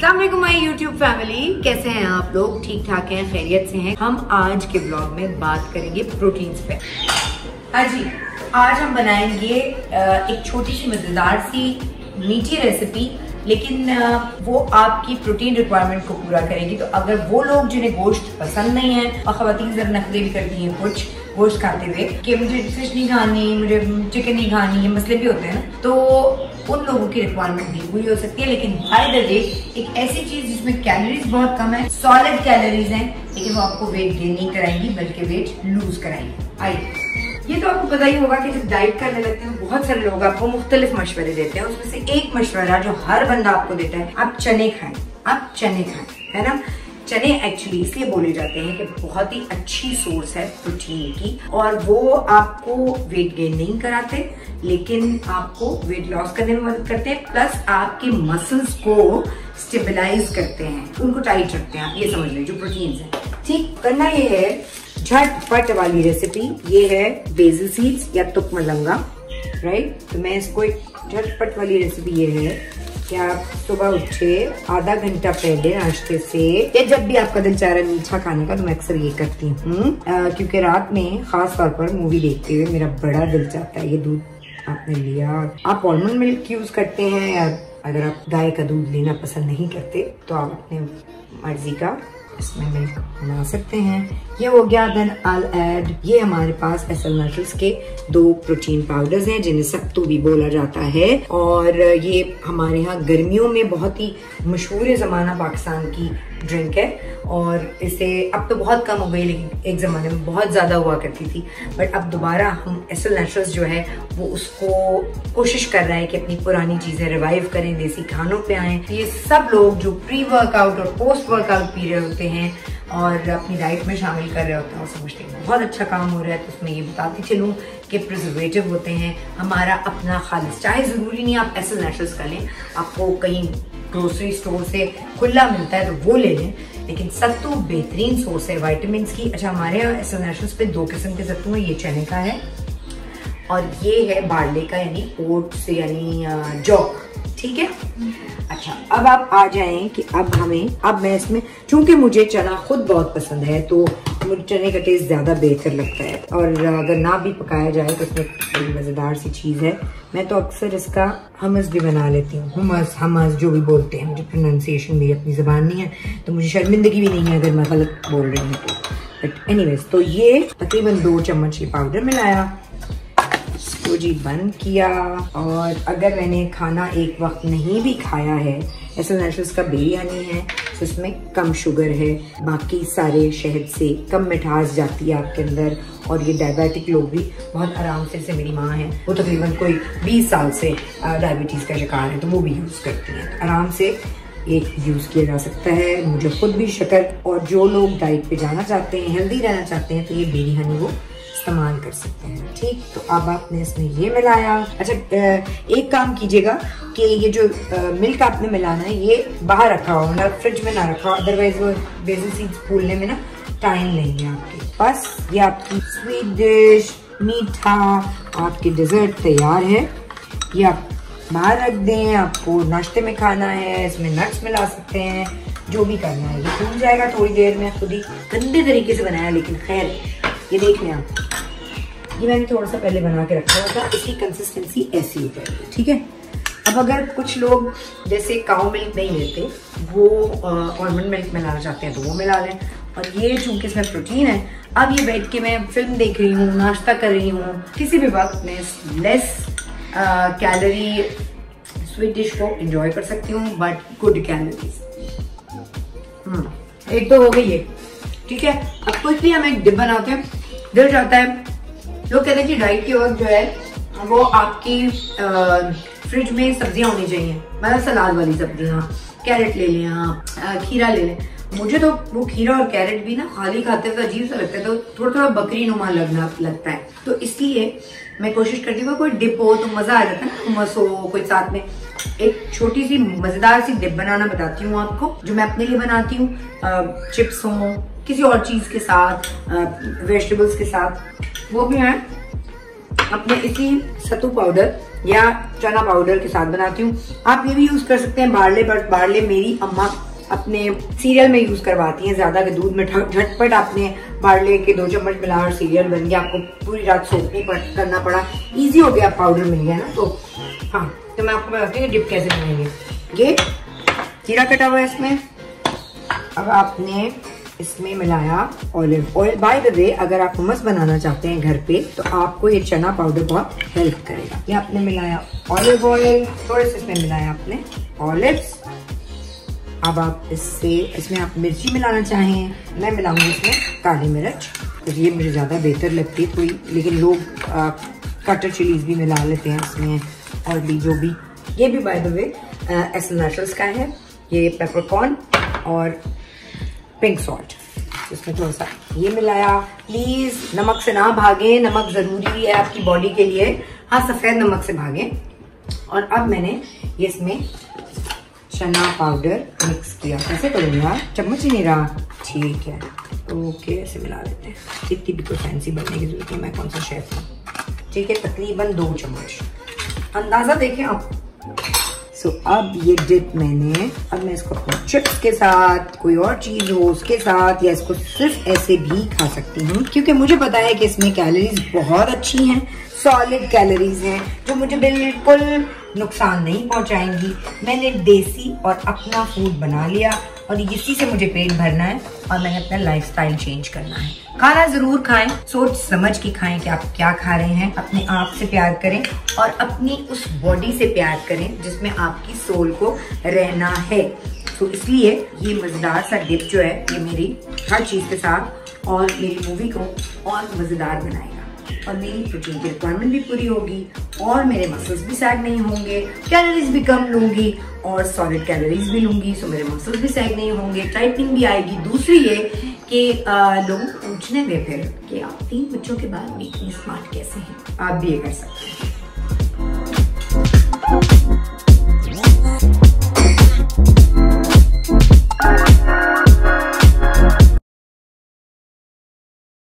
अस्सलाम वालेकुम my YouTube family, कैसे हैं आप लोग? ठीक ठाक हैं, खैरियत से हैं। हम आज के ब्लॉग में बात करेंगे प्रोटीन्स पे। हाँ जी, आज हम बनाएंगे एक छोटी सी मजेदार सी मीठी रेसिपी, लेकिन वो आपकी प्रोटीन रिक्वायरमेंट को पूरा करेगी। तो अगर वो लोग जिन्हें गोश्त पसंद नहीं है, और खवातीन जरा नखरे भी करती हैं कुछ गोश्त खाते हुए कि मुझे फिश नहीं खानी, मुझे चिकन नहीं खानी, ये मसले भी होते हैं ना, तो उन लोगों की रिक्वायरमेंट भी पूरी हो सकती है। लेकिन बाय द वे एक ऐसी चीज जिसमें कैलोरीज बहुत कम है, सॉलिड कैलोरीज हैं, लेकिन वो आपको वेट गेन नहीं कराएंगी बल्कि वेट लूज कराएंगी। आइए, ये तो आपको पता ही होगा कि जब डाइट करने लगते हैं बहुत सारे लोग आपको मुख्तलिफ मशवरे देते हैं। उसमें से एक मशवरा जो हर बंदा आपको देता है, आप चने खाएं, आप चने खाएं, है ना। चने एक्चुअली इसलिए बोले जाते हैं कि बहुत ही अच्छी सोर्स है प्रोटीन की, और वो आपको वेट गेन नहीं कराते लेकिन आपको वेट लॉस करने में मदद करते हैं, प्लस आपके मसल्स को स्टेबलाइज करते हैं, उनको टाइट रखते हैं। आप ये समझ लें जो प्रोटीन्स है। ठीक करना ये है झटपट वाली रेसिपी, ये है बेसिल सीड्स या तुक मलंगा, राइट। तो मैं इसको एक झटपट वाली रेसिपी ये है कि आप सुबह उठे आधा घंटा पहले नाश्ते से, या जब भी आपका दिल चाह रहा है मीठा खाने का, तो मैं अक्सर ये करती हूँ क्योंकि रात में खास तौर पर मूवी देखते हुए मेरा बड़ा दिल चाहता है। ये दूध आपने लिया, आप आलमंड मिल्क यूज करते हैं, या अगर आप गाय का दूध लेना पसंद नहीं करते तो आप अपने मर्जी का इसमें मिल्क बना सकते हैं। ये हो गया। देन आई ऐड, ये हमारे पास एसल नट्स के 2 प्रोटीन पाउडर्स हैं जिन्हें सत्तू भी बोला जाता है, और ये हमारे यहाँ गर्मियों में बहुत ही मशहूर ज़माना पाकिस्तान की ड्रिंक है, और इसे अब तो बहुत कम हो गई लेकिन एक ज़माने में बहुत ज़्यादा हुआ करती थी। बट अब दोबारा हम एसल नट्स जो है वो उसको कोशिश कर रहे हैं कि अपनी पुरानी चीज़ें रिवाइव करें, देसी खानों पे आएँ। ये सब लोग जो प्री वर्कआउट और पोस्ट वर्कआउट पी रहे होते हैं और अपनी डाइट में शामिल कर रहे होते हैं, और समझते हैं बहुत अच्छा काम हो रहा है। तो उसमें ये बताती चलूँ कि प्रिजर्वेटिव होते हैं हमारा अपना खालिस, चाहे ज़रूरी नहीं आप एसल नट्स का लें, आपको कहीं ग्रोसरी स्टोर से खुला मिलता है तो वो ले लें, लेकिन सत्तू बेहतरीन सोर्स है विटामिन की। अच्छा, हमारे यहाँ एसल नट्स पे 2 किस्म के सत्तू हैं, ये चने का है और ये है बार्ले का, यानी ओट्स यानी जौ, ठीक है। अच्छा, अब आप आ जाएं कि अब मैं इसमें, चूंकि मुझे चना खुद बहुत पसंद है तो मुझे चने का टेस्ट ज्यादा बेहतर लगता है, और अगर ना भी पकाया जाए तो इसमें बड़ी मजेदार सी चीज है। मैं तो अक्सर इसका हमस भी बना लेती हूँ, हमस जो भी बोलते हैं, मुझे प्रोनाउंसिएशन मेरी अपनी जबान नहीं है तो मुझे शर्मिंदगी भी नहीं है अगर मैं गलत बोल रही हूँ तो। बट एनीवेज, तो ये तकरीबन 2 चम्मच ये पाउडर मिलाया, इसको जी बंद किया। और अगर मैंने खाना एक वक्त नहीं भी खाया है, एसल नट्स का बिरयानी है तो इसमें कम शुगर है, बाकी सारे शहद से कम मिठास जाती है आपके अंदर, और ये डायबिटिक लोग भी बहुत आराम से, जैसे मेरी माँ है वो तकरीबन कोई 20 साल से डायबिटीज का शिकार है तो वो भी यूज करती है, तो आराम से एक यूज किया जा सकता है। मुझे खुद भी शक्कर, और जो लोग डाइट पे जाना चाहते हैं, हेल्दी रहना चाहते हैं, तो ये बिरयानी वो इस्तेमाल कर सकते हैं। ठीक, तो अब आपने इसमें ये मिलाया। अच्छा, एक काम कीजिएगा कि ये जो मिल्क आपने मिलाना है ये बाहर रखा हो, मतलब फ्रिज में ना रखा हो, अदरवाइज वो बेसिल सीड्स फूलने में ना टाइम लेंगे आपके। बस ये आपकी स्वीट डिश, मीठा आपकी डेजर्ट तैयार है। ये आप बाहर रख दें, आपको नाश्ते में खाना है, इसमें नट्स मिला सकते हैं, जो भी करना है। ये फूल जाएगा थोड़ी देर में, खुद ही गंदे तरीके से बनाया, लेकिन खैर ये देख लें आप, ये मैंने थोड़ा सा पहले बना के रखा हुआ था, इसकी कंसिस्टेंसी ऐसी हो जाएगी, ठीक है। अब अगर कुछ लोग जैसे काऊ मिल्क नहीं लेते, वो आलमंड मिल्क मिलाना चाहते हैं तो वो मिला लें। और ये चूंकि इसमें प्रोटीन है, अब ये बैठ के मैं फिल्म देख रही हूँ, नाश्ता कर रही हूँ, किसी भी वक्त में लेस कैलोरी स्वीट डिश को एंजॉय कर सकती हूँ, बट गुड कैलोरीज। एक तो हो गई है, ठीक है। अब क्विकली हम एक डिप बनाते हैं। दिल चाहता है, लोग कहते हैं कि डाइट के वक्त जो है वो आपकी फ्रिज में सब्जियां होनी चाहिए, मतलब सलाद वाली सब्जियां, कैरेट ले लें आप, खीरा ले लें। मुझे तो वो खीरा और कैरेट भी ना खाली खाते हुए अजीब सा लगता है, तो थोड़ा थोड़ा बकरी नुमा लगता है, तो इसलिए मैं कोशिश करती हूँ कोई डिप हो तो मजा आ जाता है ना, हुमस हो कोई साथ में। एक छोटी सी मजेदार सी डिप बनाना बताती हूँ आपको, जो मैं अपने लिए बनाती हूँ। चिप्स हो, किसी और चीज के साथ, वेजिटेबल्स के साथ, वो भी है अपने इसी सत्तू पाउडर या चना पाउडर के साथ बनाती हूँ। आप ये भी यूज कर सकते हैं बार्ले, बट बार्ले मेरी अम्मा अपने सीरियल में यूज करवाती हैं ज्यादा, के दूध में झटपट आपने बार्ले के 2 चम्मच मिला और सीरियल बन गया। आपको पूरी रात सोक नहीं करना पड़ा, इजी हो गया, पाउडर मिल गया ना। तो हाँ, तो मैं आपको बताती हूँ डिप कैसे बनाएंगे। ये जीरा कटा हुआ है इसमें। अब आपने इसमें मिलाया olive oil. By the way, अगर आप hummus बनाना चाहते हैं घर पे तो आपको ये चना पाउडर बहुत हेल्प करेगा। ये आपने मिलाया ऑलिव ऑयल, थोड़े से इसमें मिलाया आपने ऑलिव्स। अब आप इसमें आप मिर्ची मिलाना चाहें, मैं मिलाऊंगी इसमें काली मिर्च, तो ये मुझे ज्यादा बेहतर लगती है कोई, लेकिन लोग कटर चिलीज भी मिला लेते हैं इसमें, और भी जो भी। ये भी बाय द वे एसल नेचुरल्स का है। ये पेपरकॉर्न और पिंक सॉल्ट, इसमें थोड़ा सा ये मिलाया। प्लीज नमक से ना भागें, नमक जरूरी है आपकी बॉडी के लिए। हाँ, सफेद नमक से भागें। और अब मैंने ये इसमें चना पाउडर मिक्स किया। कैसे करूँ यार, चम्मच ही नहीं रहा। ठीक है, ओके, ऐसे मिला लेते हैं। इतनी भी कोई फैंसी बनने की जरूरत है, मैं कौन सा शेफ हूँ। ठीक है, तकरीबन 2 चम्मच, अंदाजा देखें आप। सो अब ये डिप अब मैं इसको अपने चिप्स के साथ, कोई और चीज हो उसके साथ, या इसको सिर्फ ऐसे भी खा सकती हूँ, क्योंकि मुझे पता है कि इसमें कैलोरीज बहुत अच्छी हैं, सॉलिड कैलोरीज हैं जो मुझे बिल्कुल नुकसान नहीं पहुंचाएंगी। मैंने देसी और अपना फूड बना लिया और इसी से मुझे पेट भरना है और मैंने अपना लाइफस्टाइल चेंज करना है। खाना जरूर खाएं, सोच समझ के खाएं कि आप क्या खा रहे हैं। अपने आप से प्यार करें और अपनी उस बॉडी से प्यार करें जिसमें आपकी सोल को रहना है। तो इसलिए ये मजेदार सा डिप जो है, ये मेरी हर चीज के साथ और मेरी मूवी को और मजेदार बनाएगा, और मेरी प्रोटीन की रिक्वायरमेंट भी पूरी होगी, और मेरे मसल्स भी सैग नहीं होंगे, कैलोरीज भी कम लूंगी और सॉलिड कैलोरीज भी लूंगी, सो मेरे मसल्स भी सैग नहीं होंगे, टाइटनिंग भी आएगी। दूसरी ये कि लोग पूछने में फिर कि आप 3 बच्चों के बाद भी इतनी स्मार्ट कैसे हैं, आप भी ये कर सकते हैं।